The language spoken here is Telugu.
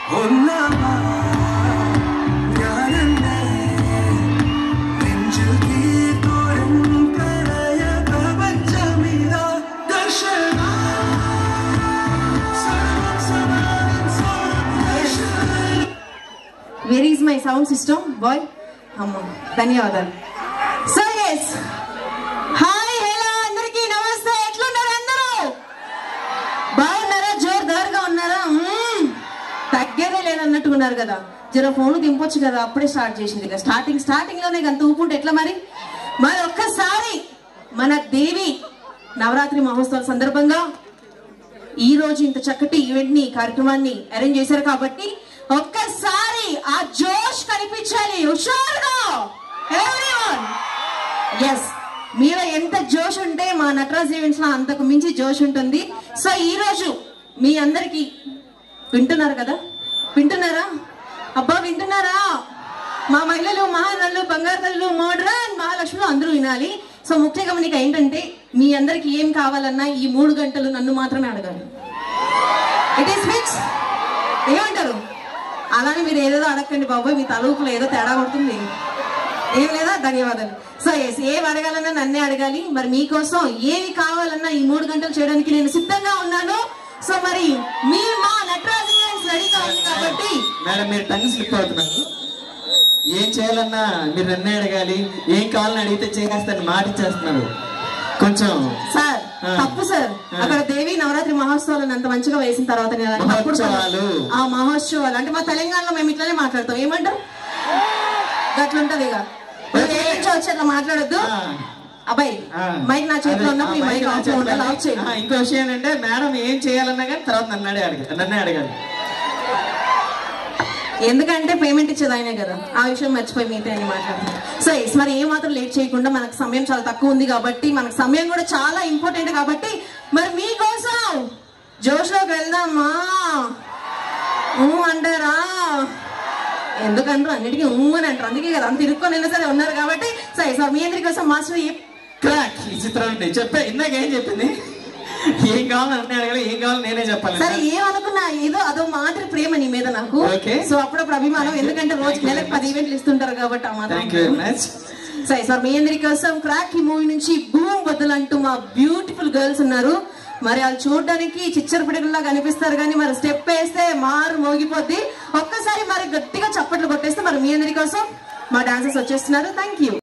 Where is my sound system, boy? ధన్యవాదాలు. So yes, హాయ్ హలో అందరికీ నమస్తే. ఎట్లున్నారు అందరూ? బాగున్నారా? జోరుదారుగా ఉన్నారా? తగ్గేదే లేదన్నట్టుగా ఉన్నారు కదా. జర ఫోన్ దింపొచ్చు కదా, అప్పుడే స్టార్ట్ చేసింది కదా. స్టార్టింగ్ లోనే అంత ఊపుంటే ఎట్లా మరి ఒక్కసారి మన దేవి నవరాత్రి మహోత్సవాల సందర్భంగా ఈ రోజు ఇంత చక్కటి ఈవెంట్ ని కార్యక్రమాన్ని అరేంజ్ చేశారు కాబట్టి ఒక్కసారి ఆ జోష్ కనిపించాలి. హుషారుగా ఎవ్రీవన్. ఎస్, మీలో ఎంత జోష్ ఉంటే మా నటరాజ్ ఈవెంట్స్ లో అంతకు మించి జోష్ ఉంటుంది. సో ఈ రోజు మీ అందరికి వింటున్నారు కదా? వింటున్నారా? అబ్బా వింటున్నారా? మా మహిళలు, మహానళ్ళు, బంగారు తల్లులు, మోడ్రన్ మహాలక్ష్ములు అందరూ వినాలి. సో ముఖ్యంగా మనకి ఏంటంటే మీ అందరికి ఏం కావాలన్నా ఈ 3 గంటలు నన్ను మాత్రమే అడగాలి. It is fix. ఏమంటారు? అలానే మీరు ఏదేదో అడగండి బాబోయ్, మీ తలూపులో ఏదో తేడా కొడుతుంది. ఏం లేదా? ధన్యవాదాలు. సో ఎస్, ఏం అడగాలన్నా నన్నే అడగాలి. మరి మీకోసం ఏవి కావాలన్నా ఈ 3 గంటలు చేయడానికి నేను సిద్ధంగా ఉన్నాను. సో మరి మీ మా నటరాజ్ రెడీగా ఉంది కాబట్టి మేడం మీరు టంగ్ స్లిప్ అవుతున్నారు. ఏం చేయాలన్నా మీరు నన్నే అడగాలి, ఏం కావాలని అడిగితే చేసేస్తాను మాట ఇచ్చేస్తున్నారు. కొంచెం సార్ తప్పు సార్. అక్కడ దేవి నవరాత్రి మహోత్సవాలను అంత మంచిగా వేసిన తర్వాత ఆ మహోత్సవాలు అంటే మా తెలంగాణలో మేము ఇట్లానే మాట్లాడతాం. ఏమంటారు? అట్లుంటది. ఇక వచ్చి అట్లా మాట్లాడొద్దు. అబ్బాయి మైక్ నా చేతిలో ఉన్నప్పుడు ఈ మైక్ ఆఫ్ చేయండి. ఇంకో విషయం ఏంటంటే మేడం ఏం చేయాలన్నా కానీ తర్వాత నన్నే అడగాలి. ఎందుకంటే పేమెంట్ ఇచ్చేది ఆయనే కదా. ఆ విషయం మర్చిపోయి మిగతా అని మాట్లాడుతున్నాం. సో మరి ఏమాత్రం లేట్ చేయకుండా, మనకు సమయం చాలా తక్కువ ఉంది కాబట్టి, మనకు సమయం కూడా చాలా ఇంపార్టెంట్ కాబట్టి మరి మీకోసం జోష్లోకి వెళ్దామా? అంటారా? ఎందుకంటారు? అన్నిటికీ అని అంటారు. అందుకే కదా అంత ఇరుక్కొని సరే ఉన్నారు కాబట్టి. సో మీ అందరి కోసం మాస్టర్ క్రాక్ ఈ చిత్రం చెప్పే ఇందాక ఏం చెప్పింది? ఏం కావాలి అన్నీ అడగాలి, ఏం కావాలి నేనే చెప్పాలి. సరే ఏమనుకున్నా ఏదో అదో మాత్రం ప్రేమ నీ మీద నాకు. సో అప్పుడప్పుడు అభిమానం. ఎందుకంటే రోజు నెలకు 10 ఈవెంట్లు ఇస్తుంటారు కాబట్టి ఆ మాత్రం. సరే సార్, మీ అందరి కోసం క్రాక్ ఈ మూవీ నుంచి బూమ్ బదులంటూ మా బ్యూటిఫుల్ గర్ల్స్ ఉన్నారు. మరి వాళ్ళు చూడడానికి చిచ్చర పిడుగుల్లా కనిపిస్తారు కానీ మరి స్టెప్ వేస్తే మారు మోగిపోద్ది. ఒక్కసారి మరి గట్టిగా చప్పట్లు కొట్టేస్తే మరి మీ అందరి కోసం మా డాన్సర్స్ వచ్చేస్తున్నారు. Thank you.